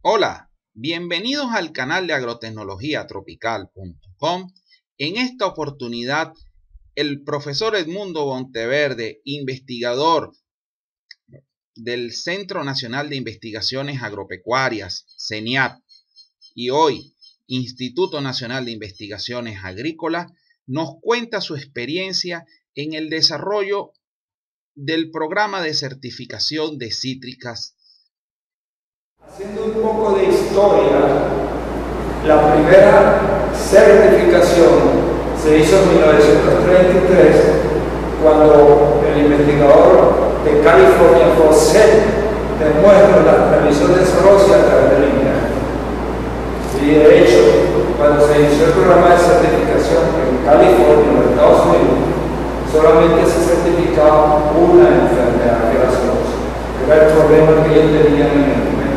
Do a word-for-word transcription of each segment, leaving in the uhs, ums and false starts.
Hola, bienvenidos al canal de agrotecnología tropical punto com. En esta oportunidad, el profesor Edmundo Monteverde, investigador del Centro Nacional de Investigaciones Agropecuarias, CENIAT, y hoy Instituto Nacional de Investigaciones Agrícolas, nos cuenta su experiencia en el desarrollo del programa de certificación de cítricas. Haciendo un poco de historia, la primera certificación se hizo en mil novecientos treinta y tres, cuando el investigador de California, José, demuestra la transmisión de celulosa a través del internet. Y de hecho, cuando se inició el programa de certificación en California, en los Estados Unidos, solamente se certificaba una enfermedad, que era celulosa, que era el problema que ellos tenían en el momento.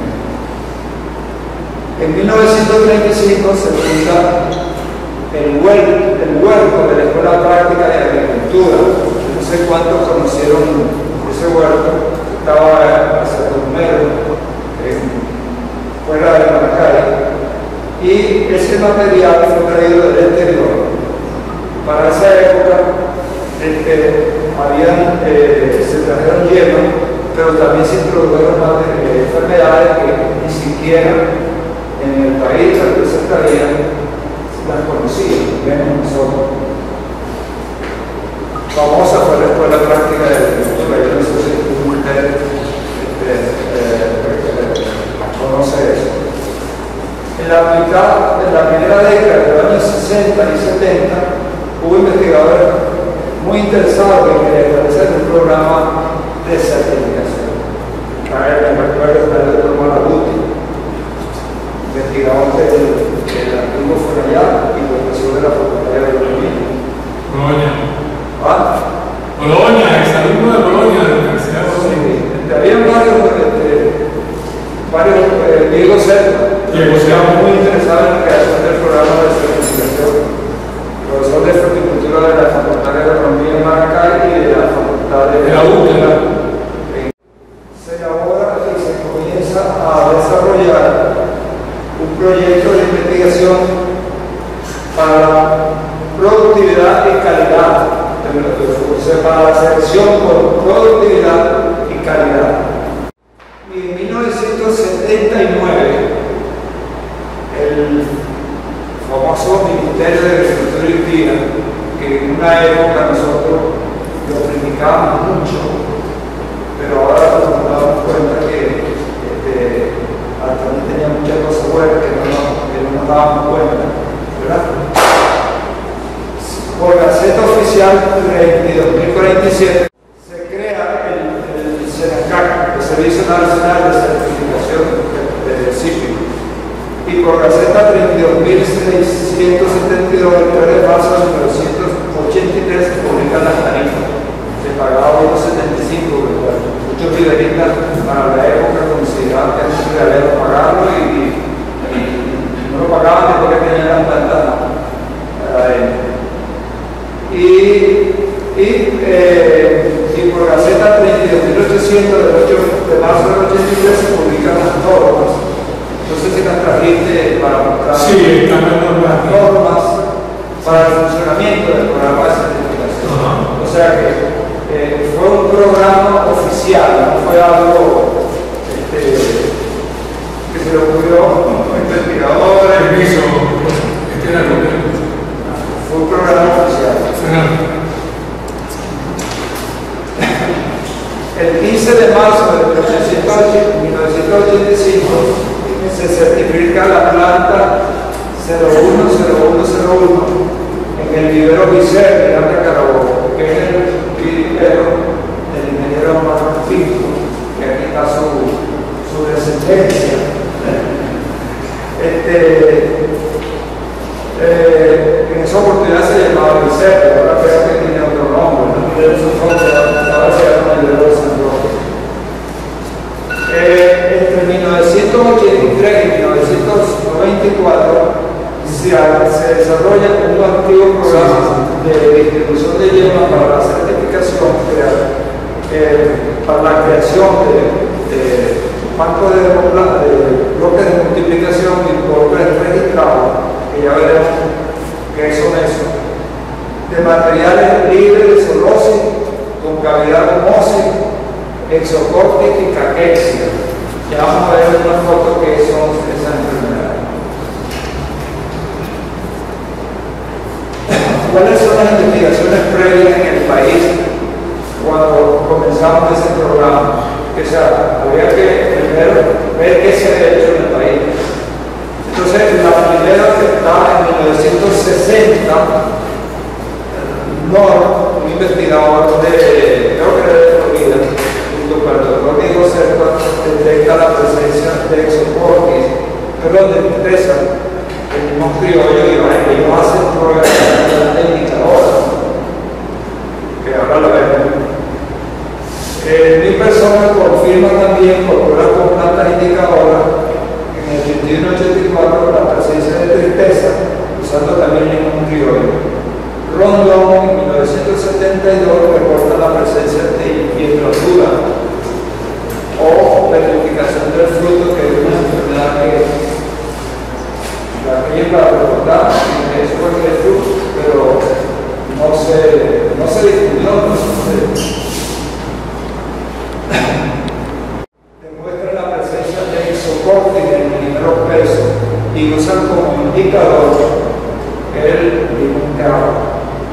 En mil novecientos treinta y cinco se funda el huerto, el huerto de la Escuela Práctica de Agricultura. No sé cuántos conocieron ese huerto, estaba hacia Turmero, fuera de Maracay, y ese material fue traído del exterior. Para esa época este, habían, eh, se trajeron hierbas, pero también se introdujeron eh, enfermedades que ni siquiera en el país al que se traían las conocían, menos nosotros. Famosa fue la Escuela Práctica de Agricultura, yo no sé si usted este, eh, conoce eso. En la mitad, en la primera década de los años sesenta y setenta, hubo investigadores muy interesados en establecer un programa de certificación. Para el recuerdo está el doctor Malabuti, investigador del, del antiguo Forallá y profesor de la Facultad de Agronomía. Boloña. ¿Ah? Boloña, exalumno de Boloña, de la Universidad de Boloña. Sí, había varios, este, varios eh, Diego Serra, que estaba muy interesado en la creación del programa de certificación. Profesor de Fruticultura de la Facultad de Agronomía en Maracay y de la Facultad de la U C L A. Se elabora y se comienza a desarrollar un proyecto de investigación para productividad y calidad, o sea, para la selección por productividad y calidad. Y en mil novecientos setenta y nueve, el famoso Ministerio de Agricultura y Industria, que en una época nosotros lo criticábamos mucho, pero ahora nos damos cuenta que este, hasta también tenía muchas cosas buenas que no, que no nos dábamos cuenta, ¿verdad? Por Gaceta Oficial treinta y dos mil cuarenta y siete se crea el, el SENACAC, el Servicio Nacional de Certificación de, de cítricos, y por Gaceta treinta y dos mil seiscientos setenta y dos, el tres de marzo de mil novecientos ochenta y tres, se publican las tarifas. Se pagaba uno setenta y cinco, ¿verdad? Muchos libreristas para la época consideraban que antes de haber pagarlo y, y, y no lo pagaban después que tenían las plantas adentro. Y, y, eh, y por Gaceta treinta y dos mil ochocientos del ocho de marzo del ochenta y tres se publican las normas. Entonces se las trajiste para mostrar sí, las normas para el funcionamiento del programa de certificación. Uh-huh. O sea que Eh, fue un programa oficial, no fue algo este, que se le ocurrió a un investigador. Permiso, este era el Fue un programa oficial. El quince de marzo de mil novecientos ochenta y cinco se certifica la planta cero uno cero uno cero uno en el vivero Vicer, en Alta Carabobo, que es el vivero del ingeniero Manuel Pinto, que aquí está su, su descendencia. Este, eh, en esa oportunidad se llamaba Vicer, ahora creo que tiene otro nombre, no tiene su nombre, ahora se llama el vivero de San Roque. Eh, entre mil novecientos ochenta y tres y mil novecientos noventa y cuatro se, se desarrolla un activo programa de distribución de hierba para la certificación, eh, para la creación de, de bancos de, de, bloques de multiplicación y bloques registrados, que ya veremos qué son eso, de materiales libres de celulosis con cavidad homosis, exocórtica y caquexia. Ya vamos a ver una foto que son esas enfermedades. ¿Cuáles son las investigaciones previas en el país cuando comenzamos ese programa? O sea, había que primero ver qué se ha hecho en el país. Entonces, la primera que está en mil novecientos sesenta, North, un investigador de, creo que era de Florida, junto con el doctor Diego Serpa, detecta la presencia de exocortis, perdón, de tristeza, el mismo criollo, y ellos hacen programación de indicadores, que ahora lo vemos. Eh, mi persona confirma también por pruebas con plantas indicadoras en el ochenta y uno ochenta y cuatro la presencia de tristeza, usando también un criollo. Rondón en mil novecientos setenta y dos reporta la presencia de hiedrosuda o petrificación del fruto, que es una enfermedad que la que para recordar es cualquier fruto, pero no se, no se difundió, no se demuestra la presencia de exocórtis en el milímetro peso y usan como indicador el limón de agua.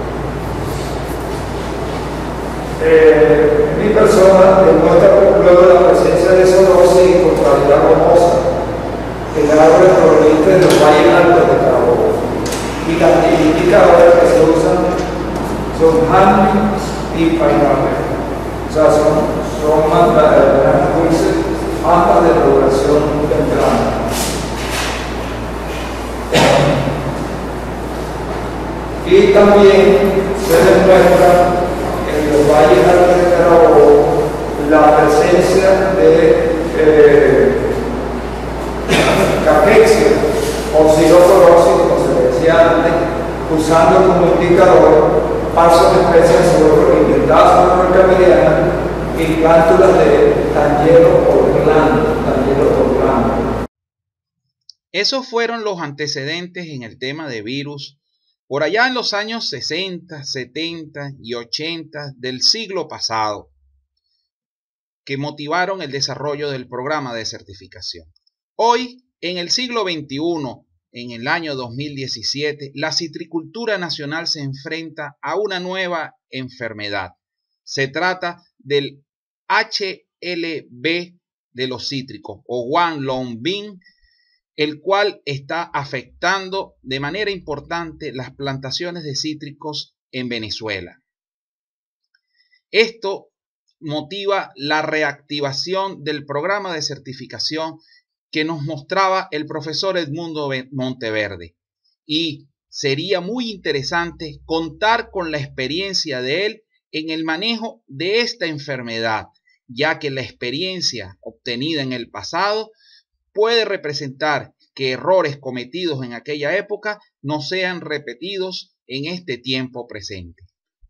Eh, mi persona demuestra luego la presencia de celulosis con cavidad homosa en árboles provenientes de los valles altos de Carabobo. Y las indicadores que se usan son honey y pineapple. O sea, son, son manzanas dulces altas de maduración temprana. Y también se demuestra en los valles altos de Carabobo la presencia de eh, caquexia o siloporosis, como se le decía antes, usando como indicador pasos de especies sobre inventadas sobre la cameliana y plántulas de tangelo orlando, tangelo orlando. Esos fueron los antecedentes en el tema de virus por allá en los años sesenta, setenta y ochenta del siglo pasado, que motivaron el desarrollo del programa de certificación. Hoy, en el siglo veintiuno, en el año dos mil diecisiete, la citricultura nacional se enfrenta a una nueva enfermedad. Se trata del H L B de los cítricos o One Long Bean, el cual está afectando de manera importante las plantaciones de cítricos en Venezuela. Esto motiva la reactivación del programa de certificación que nos mostraba el profesor Edmundo Monteverde, y sería muy interesante contar con la experiencia de él en el manejo de esta enfermedad, ya que la experiencia obtenida en el pasado puede representar que errores cometidos en aquella época no sean repetidos en este tiempo presente.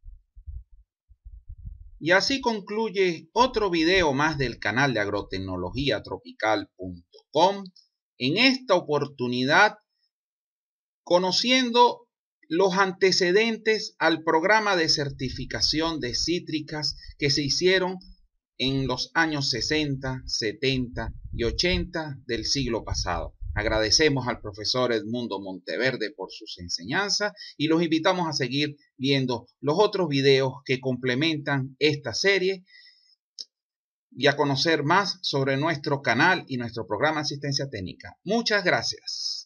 Y así concluye otro video más del canal de agrotecnología tropical punto com, en esta oportunidad conociendo los antecedentes al programa de certificación de cítricas que se hicieron en los años sesenta, setenta y ochenta del siglo pasado. Agradecemos al profesor Edmundo Monteverde por sus enseñanzas y los invitamos a seguir viendo los otros videos que complementan esta serie y a conocer más sobre nuestro canal y nuestro programa de asistencia técnica. Muchas gracias.